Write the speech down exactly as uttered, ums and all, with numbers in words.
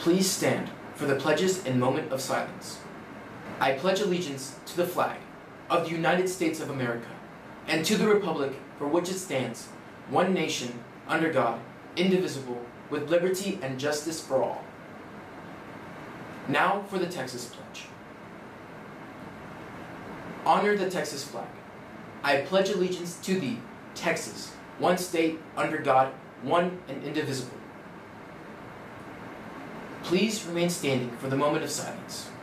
Please stand for the pledges and moment of silence. I pledge allegiance to the flag of the United States of America and to the republic for which it stands, one nation, under God, indivisible, with liberty and justice for all. Now for the Texas Pledge. Honor the Texas flag. I pledge allegiance to thee, Texas, one state, under God, one and indivisible. Please remain standing for the moment of silence.